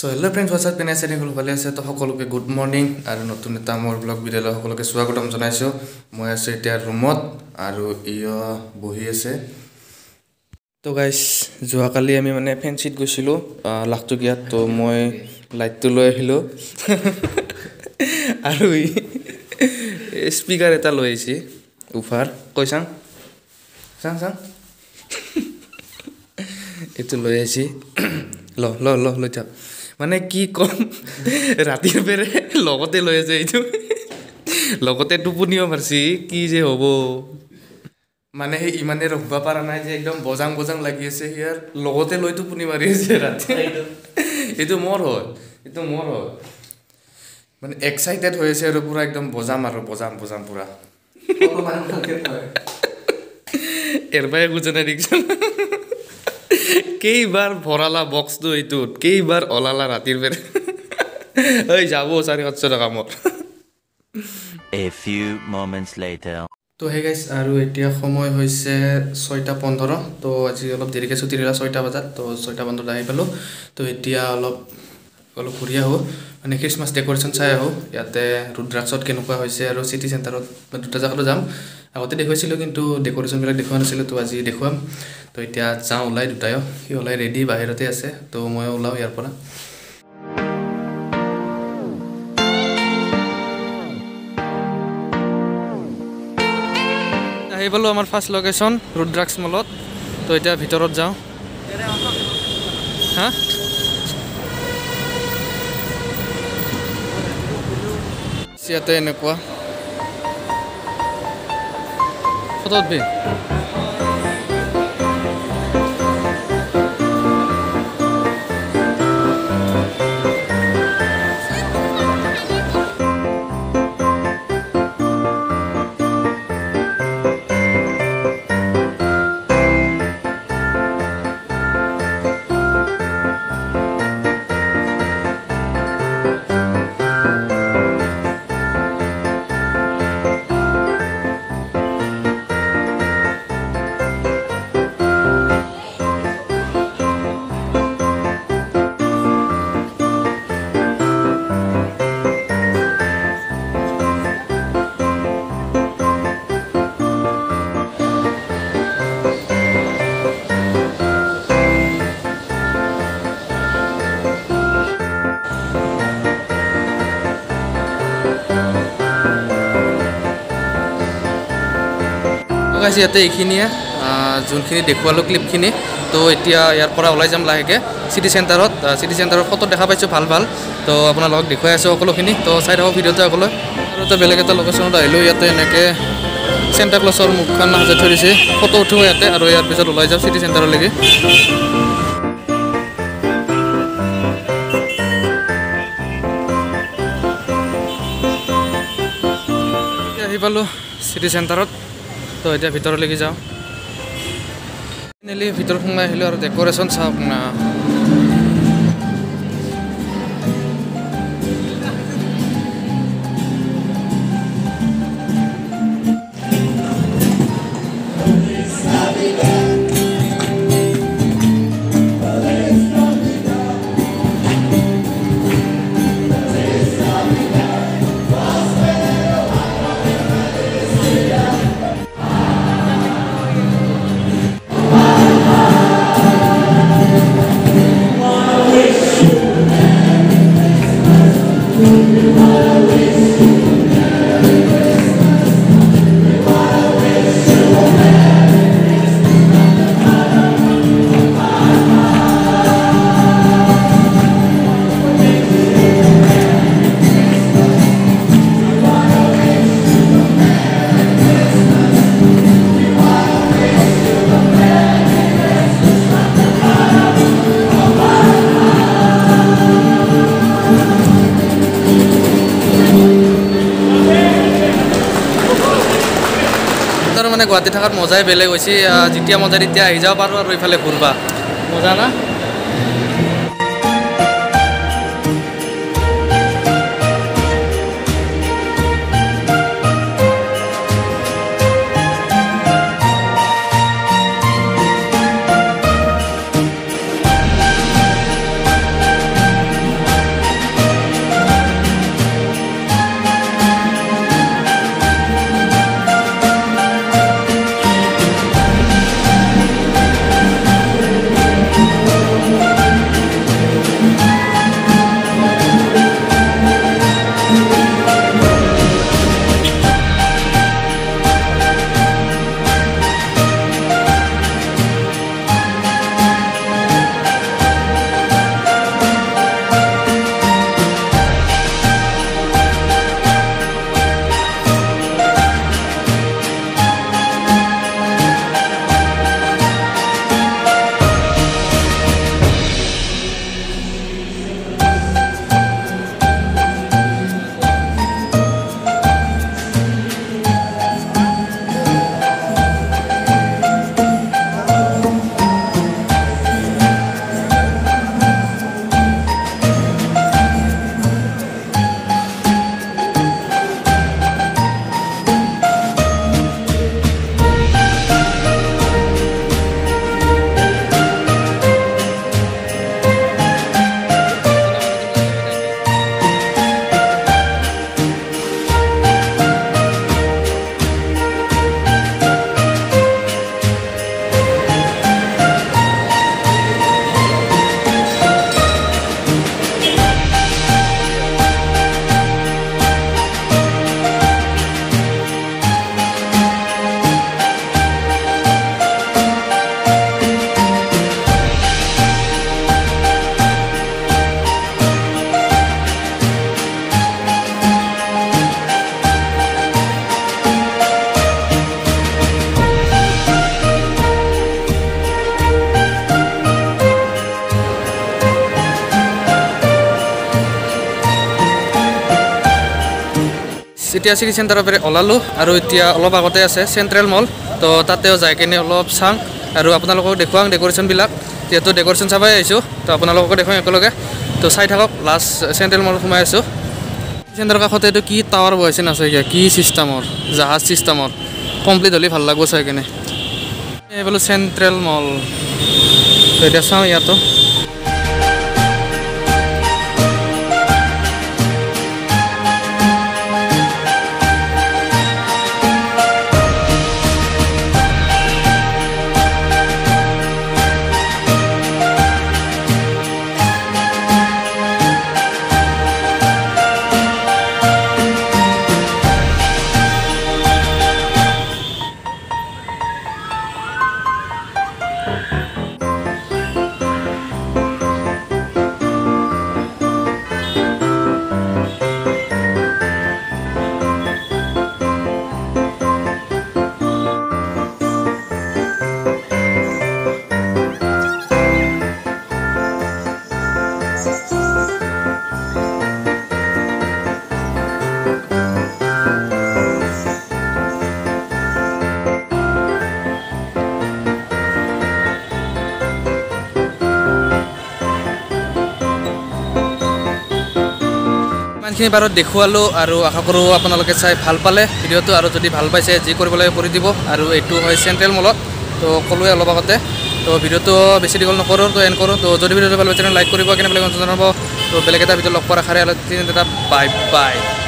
So hello friends, what's up? Can I say সকলো ভালে আছে তো সকলোকে গুড মৰ্নিং আৰু নতুন এটা মোৰ ব্লগ ভিডিঅ'লৈ সকলোকে স্বাগতম জনাইছো মই আছো এতিয়া ৰুমত আৰু ইয় বহি আছে তো গাইস যোৱাকালি আমি মানে ফেন্সিত গৈছিলো লাখটকিয়াত তো মই লাইটটো লৈ আহিলো আৰু স্পিকাৰ এটা লৈ আহিছি উফাৰ কৈছাং চাং চাং এটো লৈ আহিছি ল ল ল লৈ যা মানে কি কম ৰাতিৰ বেৰে লগতে লৈ আছে এইটো লগতে টোপনিও মাৰছি কি যে হ'ব মানে ইমানে ৰখবা পাৰা নাই যে একদম বজাং বজাং লাগি আছে ইয়াৰ লগতে লৈ টোপনি মাৰি আছে ৰাতি এইটো মোৰ হয় মানে এক্সাইটেড হৈ আছে আৰু পুৰা একদম বজাম পুৰা এৰবাই গুজনে ৰিক্সা কেইবাৰ ভৰালা বক্সটো এইটোত কেইবাৰ ওলালা ৰাতিৰ বেৰে এই যাব 400 টকা মোৰ A few moments later তো হে গাইস আৰু এতিয়া সময় হৈছে 6:15 তো আজি অলপ দেৰিকে ছুটি দিলা 6টা বজাত তো 6:15 আহি পালো তো এতিয়া অলপ ঘূৰি আহো মানে খ্ৰীষ্টমাছ ডেকোৰেশ্যন চাই আহো ইয়াতে ৰুদ্ৰাক্ষত কেনেকুৱা হৈছে আৰু সিটি চেণ্টাৰত দুটা জাগাতো যাম আগতে দেখুৱাইছিলো কিন্তু ডেকোৰেশ্যন বিলাক দেখুৱা নাছিলো তো আজি দেখুৱাম তো এতিয়া যাওঁ ওলাই দুটায়ো কি ওলাই ৰেডি বাহিৰতে আছে তো মই ওলাও ইয়াৰ পৰা আহি পালো আমাৰ ফাৰ্ষ্ট লোকেশ্যন ৰুদ্ৰাক্ষ মলত তো এতিয়া ভিতৰত যাওঁ হা ইয়াতে এনেকুৱা ফটোত বি গাইস ইয়াতে এইখিনিয়ে যোনখিনি দেখুৱালো ক্লিপখিনি তো এতিয়া ইয়াৰ পৰা ওলাই যাম লাহেকে সিটি চেণ্টাৰত ফটো দেখা পাইছো ভাল তো আপোনালোকক দেখুৱাই আছো সকলোখিনি তো চাই থাকক ভিডিঅ'টো সকলো আৰু এটা বেলেগ এটা লোকেশ্যনত আহিলো ইয়াতে এনেকে চেণ্টা ক্লছৰ মুখখন সাজাই থৈ দিছে ফটো উঠিব ইয়াতে আৰু ইয়াৰ পিছত ওলাই যাম সিটি চেণ্টাৰলৈকে আহি পালো সিটি চেণ্টাৰত তো এতিয়া ভিতৰলৈকে যাওঁ ফাইনেলি ভিতৰত সোমাই আহিলোঁ আৰু ডেকোৰেশ্যন চাওক না মানে গুৱাহাটী থাকাত মজাই বেলেগ হৈছে যেতিয়া মজা তেতিয়া আহি যাব পাৰো আৰু ইফালে ঘূৰবা মজা না এতিয়া চিটি চেণ্টাৰৰ পৰা ওলালোঁ আৰু এতিয়া অলপ আগতে আছে চেণ্ট্ৰেল মল তো তাতেও যাই কিনে অলপ চাম আৰু আপোনালোকক দেখুৱাম ডেক'ৰেশ্যনবিলাক যিহেতু ডেক'ৰেশ্যন চাবাই আহিছোঁ তো আপোনালোককো দেখুৱাম একেলগে তো চাই থাকক লাষ্ট চেণ্ট্ৰেল মল সোমাই আছোঁ চেণ্টাৰৰ কাষতে এইটো কি টাৱাৰ বহাইছে নাচাই কি চিষ্টেমৰ জাহাজ চিষ্টেমৰ কমপ্লিট হ'লে ভাল লাগিব চাই কিনে এই বোলো চেণ্ট্ৰেল মল তো এতিয়া চাওঁ ইয়াতো ইমানখিনি বাৰত দেখুৱালোঁ আৰু আশা কৰোঁ আপোনালোকে চাই ভাল পালে ভিডিঅ'টো আৰু যদি ভাল পাইছে যি কৰিব লাগে কৰি দিব আৰু এইটো হয় চেণ্ট্ৰেল মলত তো ক'লোৱে অলপ আগতে তো ভিডিঅ'টো বেছি দীঘল নকৰোঁ তো এণ্ড কৰোঁ তো যদি ভিডিঅ'টো ভাল পাইছে লাইক কৰিব কেনে বেলেগ জনাব তো বেলেগ এটা ভিডিঅ' লগ কৰাৰ আশাৰে বাই বাই